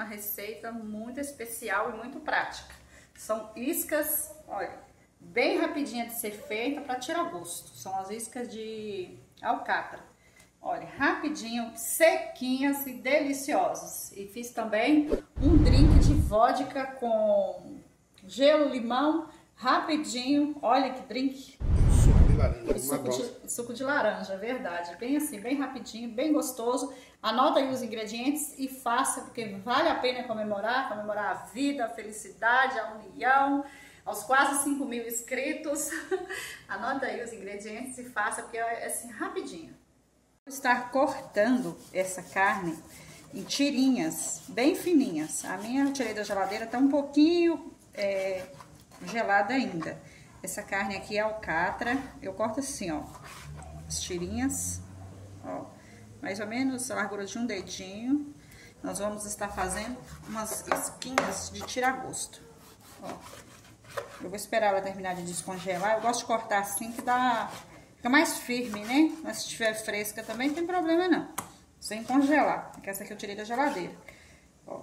receita muito especial e muito prática. São iscas, olha, bem rapidinha de ser feita para tirar gosto. São as iscas de alcatra. Olha, rapidinho, sequinhas e deliciosas. E fiz também um drink de vodka com gelo, limão, rapidinho. Olha que drink. Suco de laranja. Suco de laranja, verdade. Bem assim, bem rapidinho, bem gostoso. Anota aí os ingredientes e faça, porque vale a pena comemorar a vida, a felicidade, a união, aos quase 5.000 inscritos. Anota aí os ingredientes e faça, porque é assim, rapidinho. Vou estar cortando essa carne em tirinhas, bem fininhas. A minha eu tirei da geladeira, tá um pouquinho gelada ainda. Essa carne aqui é alcatra, eu corto assim, ó, as tirinhas, ó, mais ou menos a largura de um dedinho. Nós vamos estar fazendo umas esquinhas de tira-gosto, ó. Eu vou esperar ela terminar de descongelar. Eu gosto de cortar assim que fica mais firme, né? Mas se estiver fresca também não tem problema não, sem congelar, porque essa aqui eu tirei da geladeira, ó.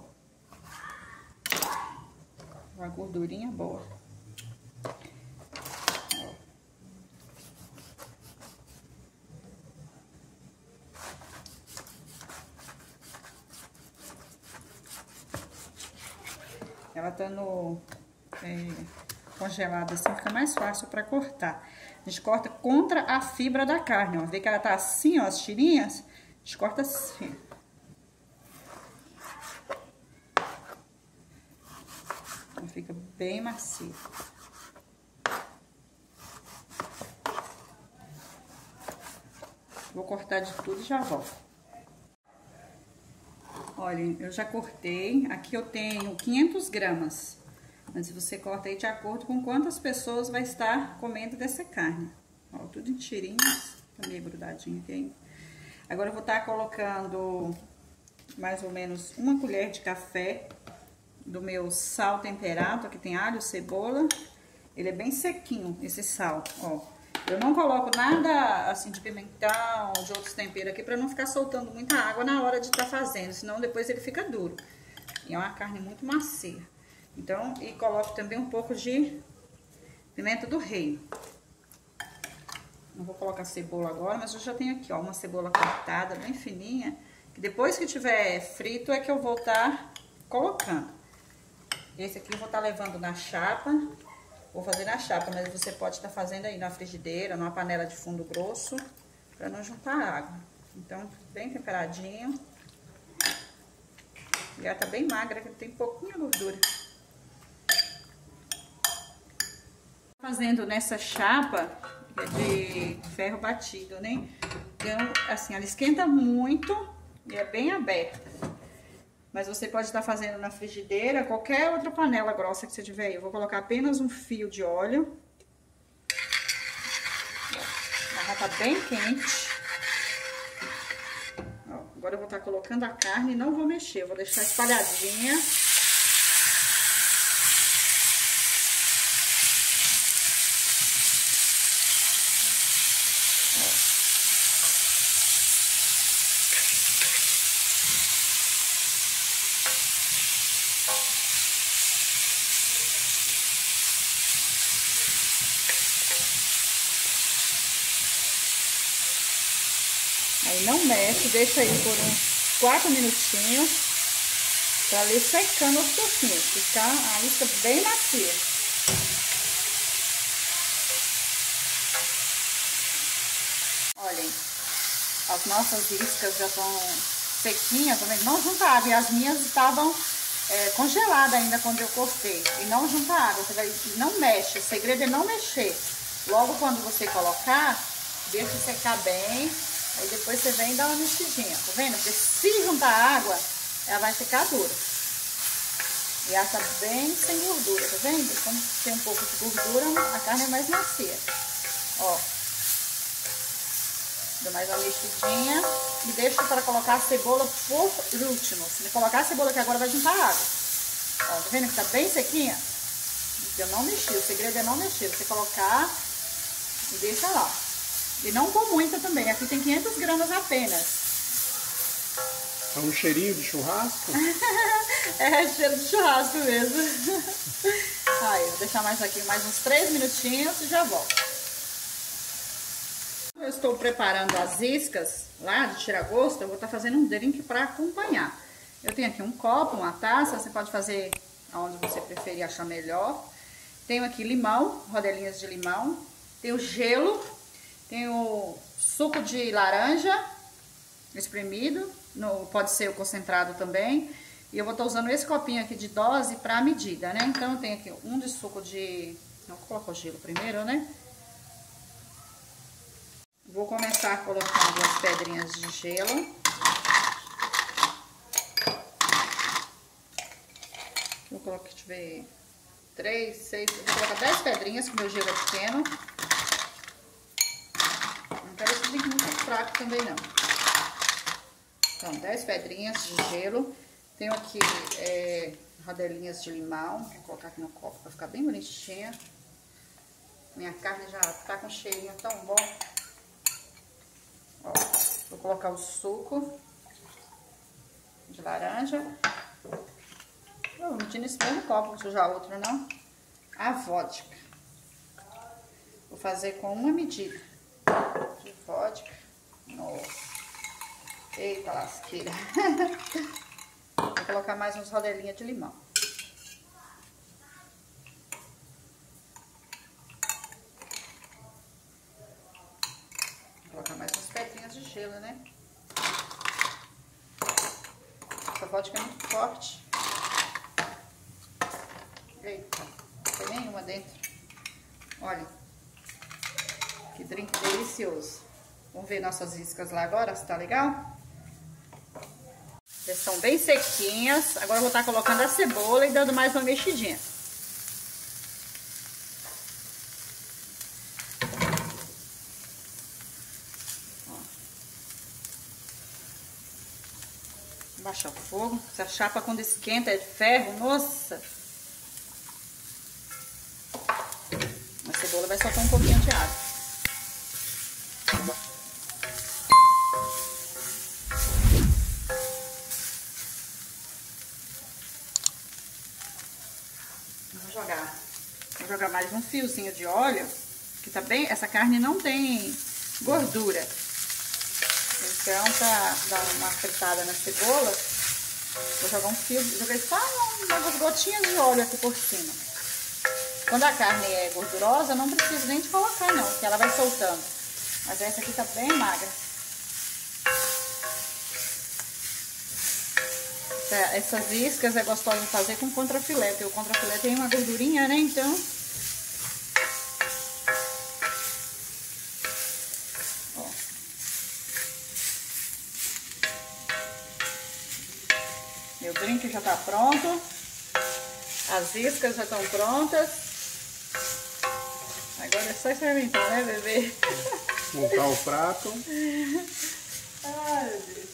Uma gordurinha boa. Ela estando congelada assim, fica mais fácil para cortar. A gente corta contra a fibra da carne, ó. Vê que ela tá assim, ó, as tirinhas. A gente corta assim. Ela fica bem macia. Vou cortar de tudo e já volto. Olha, eu já cortei, aqui eu tenho 500 gramas, mas você corta aí de acordo com quantas pessoas vai estar comendo dessa carne. Ó, tudo em tirinhas, tá meio grudadinho aqui ainda. Agora eu vou estar colocando mais ou menos 1 colher de café do meu sal temperado, aqui tem alho, cebola, ele é bem sequinho esse sal, ó. Eu não coloco nada assim de pimentão, de outros temperos aqui, pra não ficar soltando muita água na hora de estar fazendo, senão depois ele fica duro. E é uma carne muito macia. Então, e coloco também um pouco de pimenta do reino. Não vou colocar cebola agora, mas eu já tenho aqui, ó, uma cebola cortada bem fininha, que depois que tiver frito é que eu vou estar colocando. Esse aqui eu vou estar levando na chapa. Vou fazer na chapa, mas você pode estar fazendo aí na frigideira, numa panela de fundo grosso, para não juntar água. Então, bem temperadinho. E ela tá bem magra, que tem pouquinha gordura. Fazendo nessa chapa de ferro batido, né? Então, assim, ela esquenta muito e é bem aberta. Mas você pode estar fazendo na frigideira, qualquer outra panela grossa que você tiver aí. Eu vou colocar apenas um fio de óleo. Ela tá bem quente. Ó, agora eu vou estar colocando a carne e não vou mexer. Eu vou deixar espalhadinha. Aí não mexe, deixa aí por uns 4 minutinhos, pra ali secando aos pouquinhos, ficar a isca bem macia. Olhem, as nossas iscas já estão sequinhas, não junta água, e as minhas estavam congeladas ainda quando eu cortei. E não junta água, não mexe, o segredo é não mexer. Logo quando você colocar, deixa secar bem. Aí depois você vem e dá uma mexidinha, tá vendo? Porque se juntar água, ela vai ficar dura. E ela tá bem sem gordura, tá vendo? Como tem um pouco de gordura, a carne é mais macia. Ó. Dou mais uma mexidinha e deixo para colocar a cebola por último. Se colocar a cebola aqui agora, vai juntar água. Ó, tá vendo que tá bem sequinha? Eu não mexi, o segredo é não mexer. Você colocar e deixa lá. E não com muita também, aqui tem 500 gramas apenas. É um cheirinho de churrasco? É cheiro de churrasco mesmo. Aí, vou deixar mais aqui mais uns 3 minutinhos e já volto. Eu estou preparando as iscas lá de tira-gosto. Eu vou estar fazendo um drink para acompanhar. Eu tenho aqui um copo, uma taça. Você pode fazer aonde você preferir, achar melhor. Tenho aqui limão, rodelinhas de limão. Tenho gelo. Tenho suco de laranja espremido. Pode ser o concentrado também. E eu vou estar usando esse copinho aqui de dose para medida, né? Então eu tenho aqui um de suco de... Vou colocar o gelo primeiro, né? Vou começar colocando as pedrinhas de gelo. Vou colocar, deixa eu ver, 3, 6, vou colocar 10 pedrinhas, que o meu gelo é pequeno. Não quero esse drink muito fraco também, não. Então, 10 pedrinhas de gelo. Tenho aqui rodelinhas de limão. Vou colocar aqui no copo para ficar bem bonitinha. Minha carne já tá com um cheirinho tão bom. Ó, vou colocar o suco de laranja. Vou medir nesse mesmo copo, não sujar outro não. A vodka. Vou fazer com uma medida de vodka. Nossa. Eita lasqueira. Vou colocar mais uns rodelinhas de limão. Vou colocar mais umas pedrinhas de gelo, né? Essa vodka é muito forte. Eita, não tem nenhuma dentro. Olha, que drink delicioso. Vamos ver nossas iscas lá agora, se tá legal? Elas estão bem sequinhas. Agora eu vou estar colocando a cebola e dando mais uma mexidinha. Vou baixar o fogo. Essa chapa quando esquenta é de ferro, nossa! A cebola vai soltar um pouquinho de água. Vou jogar mais um fiozinho de óleo, que tá bem, essa carne não tem gordura. Então, pra dar uma fritada na cebola, vou jogar um fio, joguei só umas gotinhas de óleo aqui por cima. Quando a carne é gordurosa, não preciso nem de colocar não, porque ela vai soltando. Mas essa aqui tá bem magra. Essas iscas é gostoso de fazer com contrafilé, porque o contrafilé tem uma gordurinha, né? Então... Ó. Meu drink já tá pronto. As iscas já estão prontas. Agora é só experimentar, né, bebê? Montar o prato. Ai, meu Deus.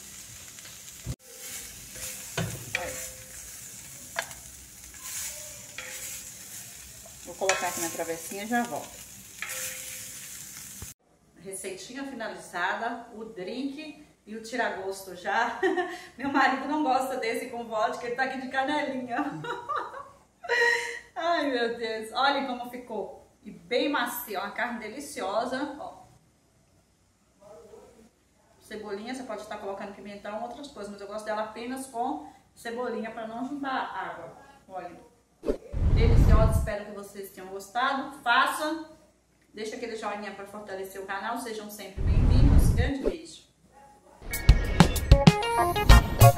Vou colocar aqui na travessinha e já volto. Receitinha finalizada, o drink e o tira-gosto já. Meu marido não gosta desse com vodka, ele tá aqui de canelinha. Ai, meu Deus. Olha como ficou. E bem macia, uma carne deliciosa. Ó. Cebolinha, você pode estar colocando pimentão, outras coisas, mas eu gosto dela apenas com cebolinha para não juntar água. Olha. Deliciosa, espero que vocês tenham gostado. Façam, deixa aquele joinha para fortalecer o canal. Sejam sempre bem-vindos. Grande beijo.